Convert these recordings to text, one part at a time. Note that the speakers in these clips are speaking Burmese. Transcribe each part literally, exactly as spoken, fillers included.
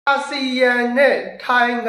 အာဆီယံနဲ့ထိုင်းက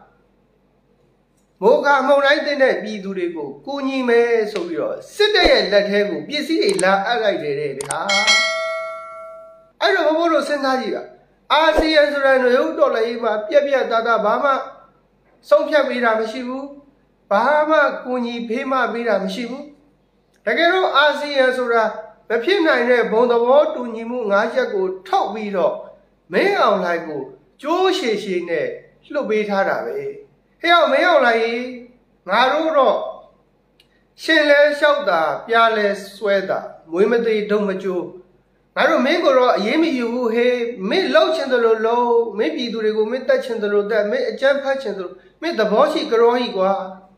မိုးကမုန်တိုင်းတဲ့ပြည်သူတွေကိုကူညီမယ်ဆိုပြီးတော့စစ်တပ်ရဲ့လက်ထဲကိုပစ္စည်းတွေလာအပ်လိုက်တယ်တဲ့ဗျာအဲ့တော့ဘိုးတို့စဉ်းစားကြည့်ပါအာဆီယံဆိုတဲ့ရုပ်တော်လည်းမှာပြက်ပြက်သားသားဘာမှဆုံးဖြတ်ပေးတာမရှိဘူးဘာမှကူညီဖေးမပေးတာမရှိဘူးတကယ်တော့အာဆီယံဆိုတာမဖြစ်နိုင်တဲ့ဘုံသဘောတူညီမှု၅ချက်ကိုထောက်ပြီးတော့မင်းအောင်လှိုင်ကိုကြိုးရှည်ရှည်နဲ့လှုပ်ပေးထားတာပဲဟဲ့အောင်မင်းအောင်လှိုင်ငါတို့တော့ရှင်လဲလျှောက်တာပြားလဲဆွဲတာမွေးမသေးဒုံမကျိုးငါတို့မင်းကိုတော့အရေးမယူဘူးဟေးမင်းလှုပ်ချင်တယ်လို့လှုပ်မင်းပြည်သူတွေကိုမင်းတက်ချင်တယ်လို့တက်မင်းအကြမ်းဖက်ချင်တယ်လို့မင်းသဘောရှိကြောကြီးကွာ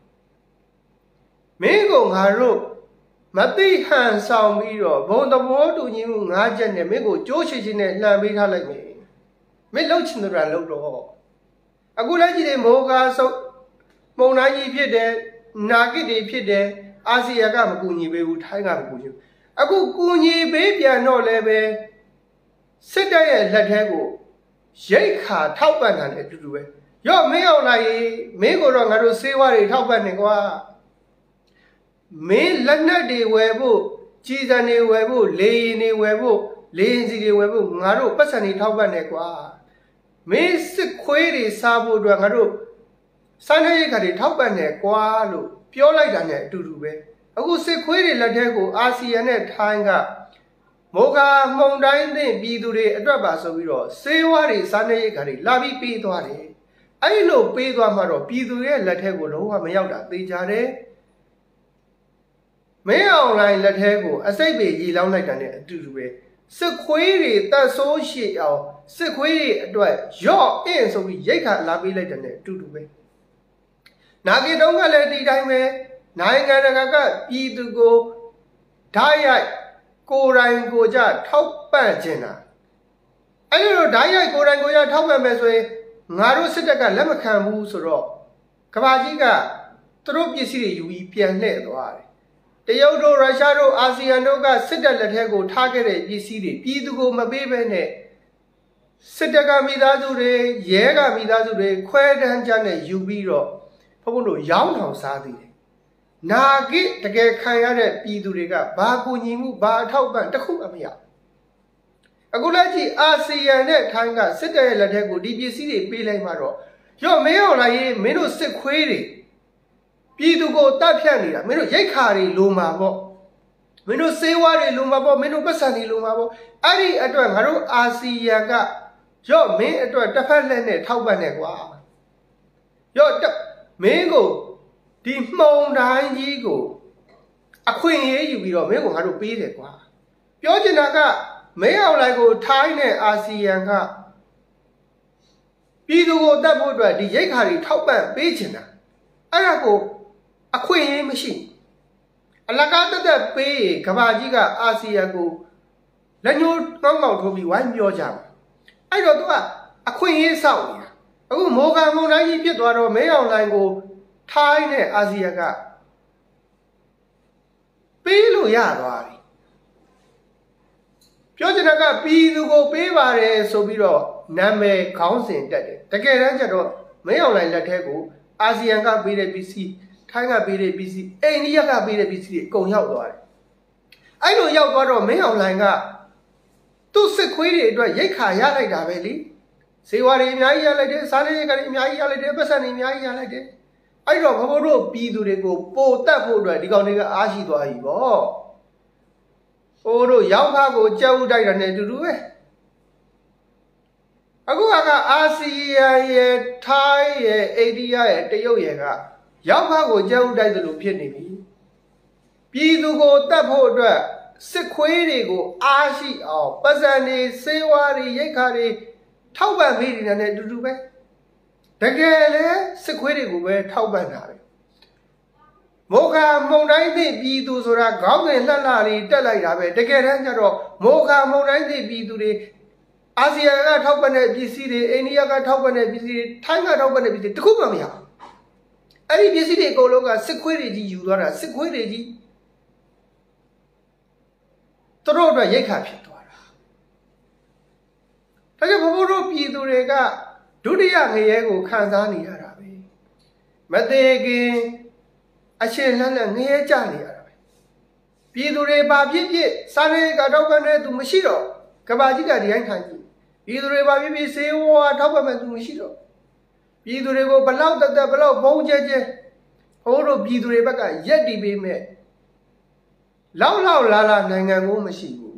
မင်းကိုငါတို့မသိဟန်ဆောင်ပြီးတော့ဘုံသဘောတူညီမှု၅ချက်နဲ့မင်းကိုကြိုးချစ်ချင်းနဲ့လှန်ပေးထားလိုက်မယ်မင်းလှုပ်ချင်တယ်လို့လှုပ်တော့အခုလည်းကြည့်တယ်မိုးကားဆုပ်မုံတိုင်းကြီးဖြစ်တယ်နာဂစ်တွေဖြစ်တယ်အာဆီယံကမကူညီပေးဘူးထိုင်းကမကူညီဘူးအခုကူညီပေးပြန်တော့လည်းပဲစစ်တပ်ရဲ့လက်ထဲကိုရိတ်ခါထောက်ပံ့တာနဲ့အတူတူပဲရော့မင်းအောင်လိုက်မင်းကိုတော့ငါတို့စေဝါတွေထောက်ပံ့နေကွာမင်းလက်နက်တွေဝယ်ဖို့ကြီးစံတွေဝယ်ဖို့လေရင်တွေဝယ်ဖို့လေရင်စီတွေဝယ်ဖို့ငါတို့ပတ်စံတွေထောက်ပံ့နေကွာမင်းစစ်ခွေးတွေစားဖို့အတွက်ငါတို့စားနေရခါတွေထောက်ပံ့နေကွာလို့ပြောလိုက်တာနဲ့အတူတူပဲအခုစစ်ခွေးတွေလက်ထဲကိုအာဆီယံနဲ့ထိုင်းကမိုးကာမှုန်တိုင်းသင့်ပြည်သူတွေအတွက်ပါဆိုပြီးတော့စေဝါတွေစားနေရခါတွေလာပြီးပေးသွားတယ်အဲ့လိုပေးသွားမှတော့ပြည်သူရဲ့လက်ထဲကိုလုံးဝမရောက်တာသိကြတယ်မင်းအောင်လိုင်းလက်ထဲကိုအစိတ်ပေရီလောင်းလိုက်တာနဲ့အတူတူပဲစစ်ခွေးတွေတတ်ဆိုးရှိအောင်စစ်ခွေးတွေအတွက်ရော့အင်းဆိုပြီးရိတ်ခါလာပေးလိုက်တဲ့နဲ့အတူတူပဲနာဂီတုံးကလည်းဒီတိုင်းပဲနိုင်ငံတကာကပြည်သူကိုဓာတ်ရိုက်ကိုယ်တိုင်ကိုကြထောက်ပံ့ခြင်းတာအဲ့လိုဓာတ်ရိုက်ကိုယ်တိုင်ကိုကြထောက်ပံ့မယ်ဆိုရင်ငါတို့စစ်တပ်ကလက်မခံဘူးဆိုတော့ကမ္ဘာကြီးကသူတို့ပစ္စည်းတွေယူပြီးပြန်လှည့်သွားတယ်တရုတ်တို့ရုရှားတို့အာဆီယံတို့ကစစ်တပ်လက်ထဲကိုထားခဲ့တဲ့ပစ္စည်းတွေပြည်သူကိုမပေးဘဲနဲ့စစ်တပ်ကမိသားစုတွေရဲကမိသားစုတွေခွဲတန်းကြနဲ့ယူပြီးတော့ဘုန်းဘုန်းတို့ရောင်းထောင်စားသေးတယ်နာဂိတကယ်ခံရတဲ့ပြည်သူတွေကဘာကူညီမှုဘာအထောက်ပံ့တခုမှမရအခုလက်ကြည့်အာဆီယံနဲ့ထိုင်းကစစ်တပ်ရဲ့လက်ထဲကိုဒီပစ္စည်းတွေပေးလိုက်မှတော့ရော့မင်းအောင်လာရေးမင်းတို့စစ်ခွေးတွေပြည်သူကိုတတ်ဖြတ်နေတာမင်းတို့ရိတ်ခါတွေလိုမှာပေါ့မင်းတို့စေဝါတွေလိုမှာပေါ့မင်းတို့ပတ်စံတွေလိုမှာပေါ့အဲ့ဒီအတွက်ငါတို့အာဆီယံကရော့မင်းအတွက်တစ်ဖက်လက်နဲ့ထောက်ပံ့နေကွာရော့မင်းကိုဒီမှုံတိုင်းကြီးကိုအခွင့်အရေးယူပြီးတော့မင်းကိုငါတို့ပေးတယ်ကွာပြောချင်တာကမင်းအောင်လိုက်ကိုထိုင်းနဲ့အာဆီယံကပြည်သူကိုတတ်ဖို့အတွက်ဒီရိတ်ခါတွေထောက်ပံ့ပေးချင်တာအဲ့ဒါကိုအခွင့်အရေးမရှိအလကားတက်တက်ပေးကဘာကြီးကအာဆီယံကိုလက်ညှိုးကောင်းကောင်းထိုးပြီးဝိုင်းပြောကြမှာအဲ့တော့သူကအခွင့်အရေးစောင့်နေတာအခုမိုးကမုန်တိုင်းကြီးဖြစ်သွားတော့မင်းအောင်လိုင်းကိုထိုင်းနဲ့အာဆီယံကပေးလို့ရသွားပြီပြောချင်တာကပြည်သူကိုပေးပါတယ်ဆိုပြီးတော့နာမည်ခေါင်းစဉ်တက်တယ်တကယ်တမ်းကျတော့မင်းအောင်လိုင်းလက်ထဲကိုအာဆီယံကပေးတဲ့ပစ္စည်းထိုင်းကပေးတဲ့ပစ္စည်းအိန္ဒိယကပေးတဲ့ပစ္စည်းတွေအကုန်ရောက်သွားတယ်အဲ့လိုရောက်သွားတော့မင်းအောင်လှိုင်ကသူ့စစ်ခွေးတွေအတွက်ရိတ်ခါရလိုက်တာပဲလေဇေဝါတွေအများကြီးရလိုက်တယ်စားနေရိတ်ခါတွေအများကြီးရလိုက်တယ်ပတ်စံတွေအများကြီးရလိုက်တယ်အဲ့တော့ဘဘတို့ပြည်သူတွေကိုပိုတက်ဖို့အတွက်ဒီကောင်တွေကအားရှိသွားပြီပေါ့ဟိုတို့ရောက်ခါကိုကြောက်ဥတိုက်တာနဲ့အတူတူပဲအခုကအာဆီယံရဲ့ထိုင်းရဲ့အိန္ဒိယရဲ့တရုတ်ရဲ့ကရောက်ခါကိုကြောက်ဥတိုက်သလိုဖြစ်နေပြီပြည်သူကိုတတ်ဖို့အတွက်စစ်ခွေးတွေကိုအားရှိအောင်ပတ်စံတွေစေဝါတွေရိတ်ခါတွေထောက်ပံ့ပေးနေတာနဲ့အတူတူပဲတကယ်လဲစစ်ခွေးတွေကိုပဲထောက်ပံ့တာပဲမိုးခါမုန်တိုင်းသည့်ပြည်သူဆိုတာခေါင်းစဉ်လှလှလေးတက်လိုက်တာပဲတကယ်တမ်းကျတော့မိုးခါမုန်တိုင်းသည့်ပြည်သူတွေအာဆီယံကထောက်ပံ့တဲ့ပစ္စည်းတွေအိန္ဒိယကထောက်ပံ့တဲ့ပစ္စည်းတွေထိုင်းကထောက်ပံ့တဲ့ပစ္စည်းတခုမှမရဘူးအဲ့ဒီပစ္စည်းတွေအကုန်လုံးကစစ်ခွေးတွေကြီးယူသွားတာစစ်ခွေးတွေကြီးသူတို့အတွက်ရိတ်ခါဖြစ်သွားတာဒါကြောင့်ဘဘတို့ပြည်သူတွေကဒုတိယငရဲကိုခံစားနေရတာပဲမသေးခင်အရှင်လှလှငရဲကြနေရတာပဲပြည်သူတွေပါပြစ်ပြစ်စားရေကတော့ကနေသူမရှိတော့ကဘာကြီးကဒီတိုင်းထိုင်ကြည့်ပြည်သူတွေပါပြစ်ပြစ်စေဝါထောက်ပံ့မဲ့သူမရှိတော့ပြည်သူတွေကိုဘလောက်တက်တက်ဘလောက်ဘုံကျဲကျဲဘိုးတို့ပြည်သူတွေဘက်ကရက်တီပေးမဲ့လောက်လောက်လာလာနိုင်ငံကိုမရှိဘူး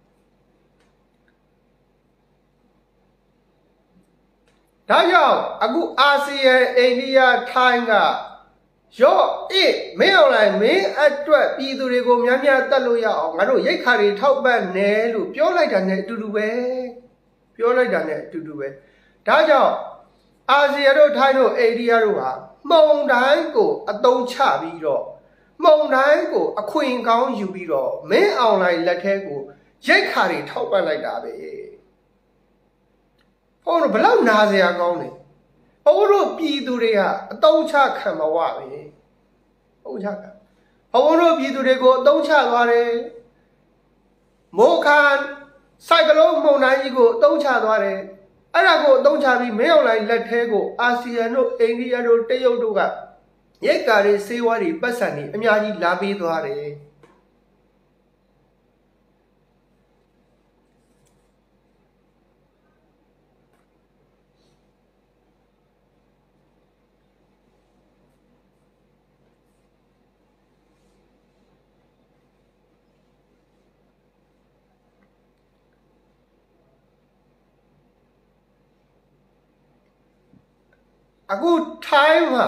ဒါကြောင့်အခုအာဆီယံအိန္ဒိယထိုင်းကရော့အေးမင်းအောင်လိုက်မင်းအတွက်ပြည်သူတွေကိုများများတတ်လို့ရအောင်ငါတို့ရိတ်ခါတွေထောက်ပံ့နေလို့ပြောလိုက်တာနဲ့အတူတူပဲပြောလိုက်တာနဲ့အတူတူပဲဒါကြောင့်အာဆီယံတို့ထိုင်းတို့အိန္ဒိယတို့ဟာမှုံတိုင်းကိုအသုံးချပြီးတော့မှုံတိုင်းကိုအခွင့်ကောင်းယူပြီးတော့မင်းအောင်လိုက်လက်ထဲကိုရိတ်ခါတွေထောက်ပံ့လိုက်တာပဲဟိုဘလောက်နာစရာကောင်းလဲဘိုးတို့ပြည်သူတွေကအတုံးချခံမဝပဲအုံချခံဘိုးတို့ပြည်သူတွေကိုအတုံးချသွားတယ်မိုးခါစိုက်ကလုံးမှုန်တိုင်းကြီးကိုအတုံးချသွားတယ်အဲ့ဒါကိုအတုံးချပြီးမင်းအောင်လိုက်လက်ထဲကိုအာဆီယံတို့အိန္ဒိယတို့တရုတ်တို့ကရိတ်ကာတွေစေဝါတွေပတ်စံတွေအများကြီးလာပေးသွားတယ်အခုထိုင်းမှာ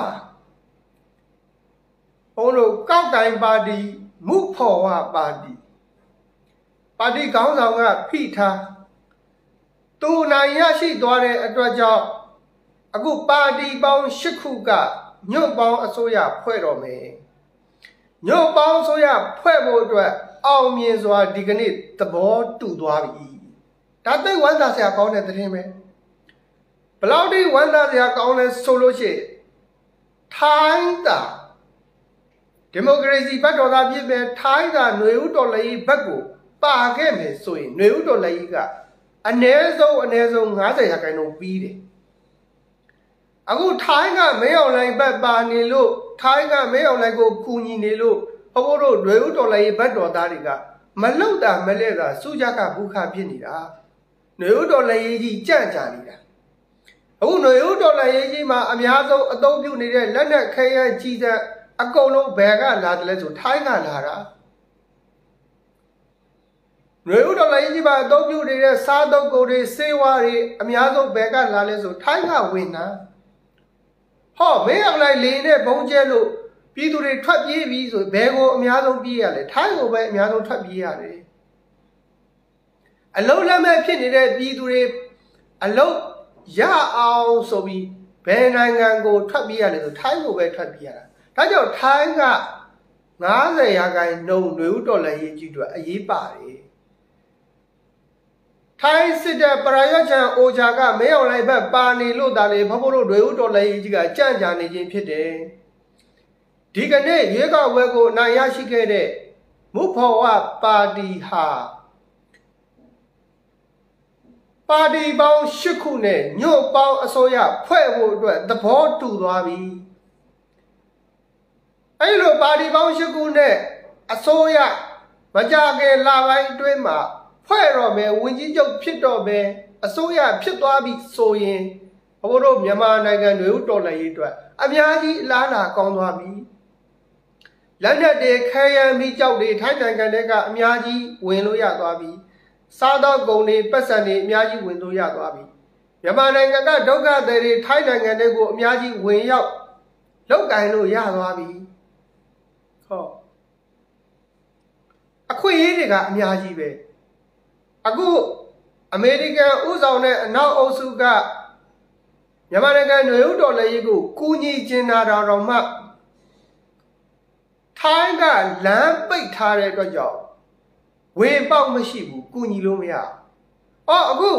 ဘုန်းတို့ကောက်ကိုင်ပါတီမုဖော်ဝပါတီပါတီခေါင်းဆောင်ကဖိထားသူနိုင်ရရှိသွားတဲ့အတွက်ကြောင့်အခုပါတီပေါင်း၈ခုကညွန့်ပေါင်းအစိုးရဖွဲ့တော်မယ်ညွန့်ပေါင်းအစိုးရဖွဲ့ဖို့အတွက်အောင်မြင်စွာဒီကနေ့သဘောတူသွားပြီဒါသိဝမ်းသာစရာကောင်းတဲ့သတင်းပဲဘလောက်ဒီဝမ်းသာစရာကောင်းလဲဆိုလို့ရှိရင်ထိုင်းတာဒီမိုကရေစီဘက်တော်သားဖြစ်ပဲထိုင်းတာຫນွေဥတော်လည်းဘက်ကိုပါခဲ့မယ်ဆိုရင်ຫນွေဥတော်လည်းကအနည်းဆုံးအနည်းဆုံး၅၀ရာခိုင်နှုန်းပြီးတယ်အခုထိုင်းကမင်းအောင်လိုင်းဘက်ပါနေလို့ထိုင်းကမင်းအောင်လိုင်းကိုကူညီနေလို့ဘိုးတို့ຫນွေဥတော်လည်းဘက်တော်သားတွေကမလုံတာမလဲတာစုကြကဘူးခဖြစ်နေတာຫນွေဥတော်လည်းကြီးကြန့်ကြာနေတာအခုຫນွေဥတော်လည်းကြီးမှာအများဆုံးအသုံးပြုနေတဲ့လက်နက်ခဲယမ်းကြီးတဲ့အကုန်လုံးဘယ်ကလာတယ်လဲဆိုထိုင်းကလာတာຫນွေဥတော်လည်းကြီးမှာအသုံးပြုနေတဲ့စားသုံးကုန်တွေစေဝါတွေအများဆုံးဘယ်ကလာလဲဆိုထိုင်းကဝင်တာဟောမင်းအောင်လိုက်လေနဲ့ဘုံကျဲလို့ပြည်သူတွေထွက်ပြေးပြီးဆိုဘယ်ကိုအများဆုံးပြေးရလဲထိုင်းကိုပဲအများဆုံးထွက်ပြေးရတယ်အလုံးလက်မဲ့ဖြစ်နေတဲ့ပြည်သူတွေအလုံးရအောင်ဆိုပြီးဘယ်နိုင်ငံကိုထွက်ပြေးရလဲဆိုထိုင်းကိုပဲထွက်ပြေးရတာဒါကြောင့်ထိုင်းက၅၀ရာခိုင်နှုန်းຫນွေဥတော်လည်းရေးကြီးအတွက်အရေးပါတယ်ထိုင်းစစ်တပ်ပရာယတ်ချန်အိုချာကမင်းအောင်လိုက်ဘက်ပါနေလို့ဒါလေဘဘတို့ຫນွေဥတော်လည်းရေးကြီးကကြန့်ကြာနေခြင်းဖြစ်တယ်ဒီကနေ့ရွေးကောက်ပွဲကိုအနိုင်ရရှိခဲ့တဲ့မုဖော်ဝပါတီဟာပါတီပေါင်း၈ခုနဲ့ညွန့်ပေါင်းအစိုးရဖွဲ့ဖို့အတွက်သဘောတူသွားပြီအဲ့လိုပါတီပေါင်း၈ခုနဲ့အစိုးရမကြခင်လပိုင်းအတွင်းမှာဖွဲ့တော့မယ်ဝန်ကြီးချုပ်ဖြစ်တော့မယ်အစိုးရဖြစ်သွားပြီဆိုရင်ဘိုးတို့မြန်မာနိုင်ငံတွေတော်လှန်ရေးအတွက်အများကြီးအလားအလာကောင်းသွားပြီလက်နက်တွေခဲယမ်းမိကြောက်တွေထိုင်းနိုင်ငံတွေကအများကြီးဝင်လို့ရသွားပြီစားသောက်ကုန်တွေပတ်စံတွေအများကြီးဝင်လို့ရသွားပြီမြန်မာနိုင်ငံကဒုက္ခသည်တွေထိုင်းနိုင်ငံတွေကိုအများကြီးဝင်ရောက်လောက်ကင်လို့ရသွားပြီဟောအခွင့်အရေးတွေကအများကြီးပဲအခုအမေရိကန်ဥဆောင်တဲ့အနောက်အုပ်စုကမြန်မာနိုင်ငံຫນွေဥတော်လည်းရေးကိုကူညီကျင်နာတော်မှထိုင်းကလမ်းပိတ်ထားတဲ့အတွက်ကြောင့်ဝေပေါက်မရှိဘူးကူညီလို့မရ။အော်အခု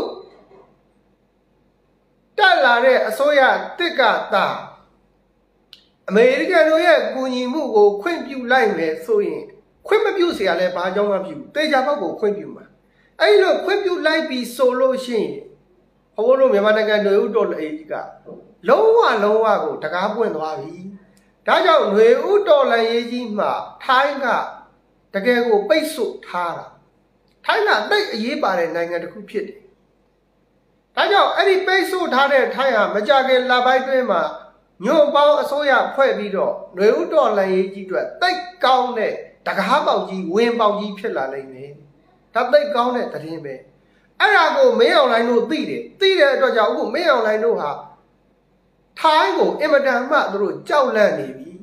တက်လာတဲ့အစိုးရတစ်ကသာအမေရိကန်တို့ရဲ့ကူညီမှုကိုခွင့်ပြုလိုက်မယ်ဆိုရင်ခွင့်မပြုเสียရလဲဘာကြောင့်မှမပြုဘူး။တေချာဘောက်ကိုခွင့်ပြုမှာ။အဲ့လိုခွင့်ပြုလိုက်ပြီးဆိုလို့ရှိရင်ဘုံတို့မြန်မာနိုင်ငံຫນွေဥတော်လှန်ရေးကလုံးဝလုံးဝကိုတကားပွင့်သွားပြီဒါကြောင့်ຫນွေဥတော်လှန်ရေးကြီးမှာထိုင်းကတကယ်ကိုပိတ်ဆို့ထားတာထိုင်းကတိတ်အရေးပါတဲ့နိုင်ငံတစ်ခုဖြစ်တယ်ဒါကြောင့်အဲ့ဒီပိတ်ဆို့ထားတဲ့ထိုင်းဟာမကြခင်လပိုင်းတွင်းမှာညွန့်ပေါင်းအစိုးရဖွဲ့ပြီးတော့ຫນွေဥတော်လှန်ရေးကြီးအတွက်တိတ်ကောင်းတဲ့တကားပေါက်ကြီးဝင်ပေါက်ကြီးဖြစ်လာနိုင်တယ်ဒါတိတ်ကောင်းတဲ့သတင်းပဲအဲ့ဒါကိုမင်းအောင်လိုင်းတို့သိတယ်သိတဲ့အတွက်ကြောင့်အခုမင်းအောင်လိုင်းတို့ဟာထိုင်းကိုအင်မတန်မှသူတို့ကြောက်လန့်နေပြီ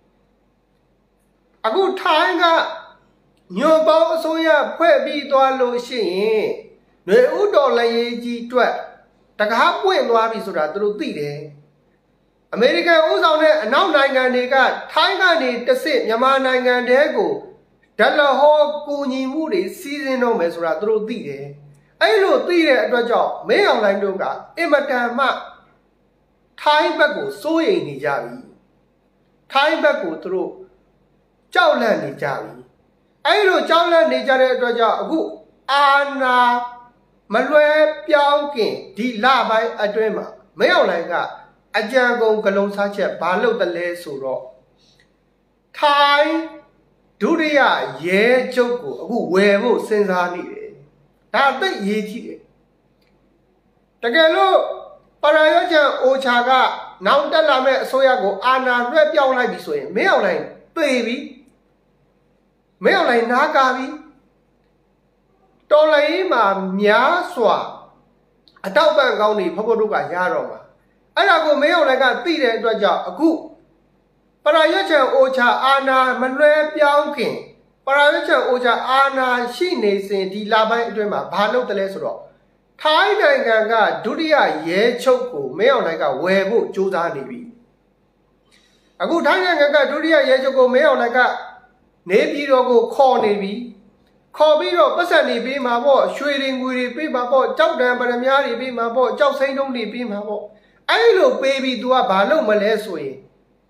အခုထိုင်းကညွန့်ပေါင်းအစိုးရဖွဲ့ပြီးသွားလို့ရှိရင်ຫນွေဥတော်လှန်ရေးကြီးအတွက်တကားပွင့်သွားပြီဆိုတာသူတို့သိတယ်အမေရိကန်ဥဆောင်တဲ့အနောက်နိုင်ငံတွေကထိုင်းကနေတဆင့်မြန်မာနိုင်ငံတဲကိုဒလဟောကူညီမှုတွေစီစဉ်တော့မယ်ဆိုတာသူတို့သိတယ်အဲ့လိုသိတဲ့အတွက်ကြောင့်မင်းအောင်လှိုင်တို့ကအင်မတန်မှထိုင်းဘက်ကိုစိုးရိမ်နေကြပြီထိုင်းဘက်ကိုသူတို့ကြောက်လန့်နေကြပြီအဲ့လိုကြောက်လန့်နေကြတဲ့အတွက်ကြောင့်အခုအာနာမလွဲပြောင်းခင်ဒီလပိုင်းအတွင်းမှာမင်းအောင်လှိုင်ကအကြံကုန်ဂလုံးစားချက်ဘာလို့တလဲဆိုတော့ထိုင်းဒုတိယရဲချုပ်ကိုအခုဝယ်ဖို့စဉ်းစားနေတယ်ဒါသိရေးကြည့်တယ်တကယ်လို့ပရာယောချန်အိုချာကနောက်တက်လာမဲ့အစိုးရကိုအာဏာလွှဲပြောင်းလိုက်ပြီဆိုရင်မင်းအောင်လှိုင်သေပြီမင်းအောင်လှိုင်နားကာပြီတော်လှန်ရေးမှာများစွာအတောက်ပံ့ကောင်းနေဖဖို့တို့ကရတော့မှာအဲ့ဒါကိုမင်းအောင်လှိုင်ကသိတဲ့အတွက်ကြောင့်အခုပရာယောချန်အိုချာအာဏာမလွှဲပြောင်းခင်ပရာယောချန်အိုချာအာဏာရှိနေစဉ်ဒီလပိုင်းအတွင်းမှာဘာလုပ်တယ်လဲဆိုတော့ထိုင်းနိုင်ငံကဒုတိယရဲချုပ်ကိုမင်းအောင်လှိုင်ကဝယ်ဖို့ကြိုးစားနေပြီအခုထိုင်းနိုင်ငံကဒုတိယရဲချုပ်ကိုမင်းအောင်လှိုင်ကနေပြည်တော်ကိုခေါ်နေပြီခေါ်ပြီးတော့ပတ်စံနေပေးမှာပေါ့ရွှေတွေငွေတွေပေးမှာပေါ့ကြောက်တံပရမ ्या တွေပေးမှာပေါ့ကြောက်စိမ့်တုံးတွေပေးမှာပေါ့အဲ့လိုပေးပြီး तू ကဘာလုပ်မလဲဆိုရင်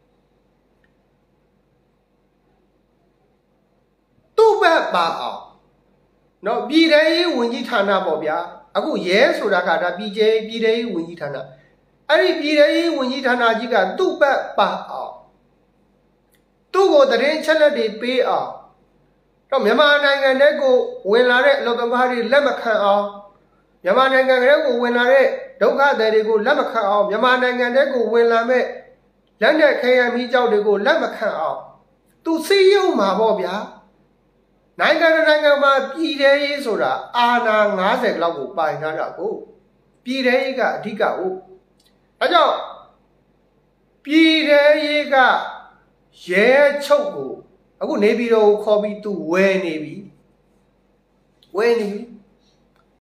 သူ့ဘက်ပါအောင်နော်ပြည်ထောင်ရေးဝန်ကြီးဌာနပေါ့ဗျာအခုရဲဆိုတာကဒါပြည်ကျဲပြည်ထောင်ရေးဝန်ကြီးဌာနအဲ့ဒီပြည်ထောင်ရေးဝန်ကြီးဌာနကြီးကသူ့ဘက်ပါအောင်သူ့ကိုတရင်ချက်လက်တွေပေးအောင်တော့မြန်မာနိုင်ငံထဲကိုဝင်လာတဲ့အလုပ်သမားတွေလက်မခံအောင်မြန်မာနိုင်ငံထဲကိုဝင်လာတဲ့ဒုက္ခသည်တွေကိုလက်မခံအောင်မြန်မာနိုင်ငံထဲကိုဝင်လာမဲ့လက်နက်ခဲယမ်းမိကြောက်တွေကိုလက်မခံအောင်သူစီးရုံမှာပေါ့ဗျာနိုင်ငံနိုင်ငံမှာပြည်ထရေးဆိုတာအာဏာ၅၀လောက်ကိုပိုင်ထားတာကိုပြည်ထရေးကအဓိကဟုတ်အဲကြောင့်ပြည်ထရေးကရဲချုပ်ကိုအခုနေပြည်တော်ကိုခေါ်ပြီးသူဝယ်နေပြီဝယ်နေပြီ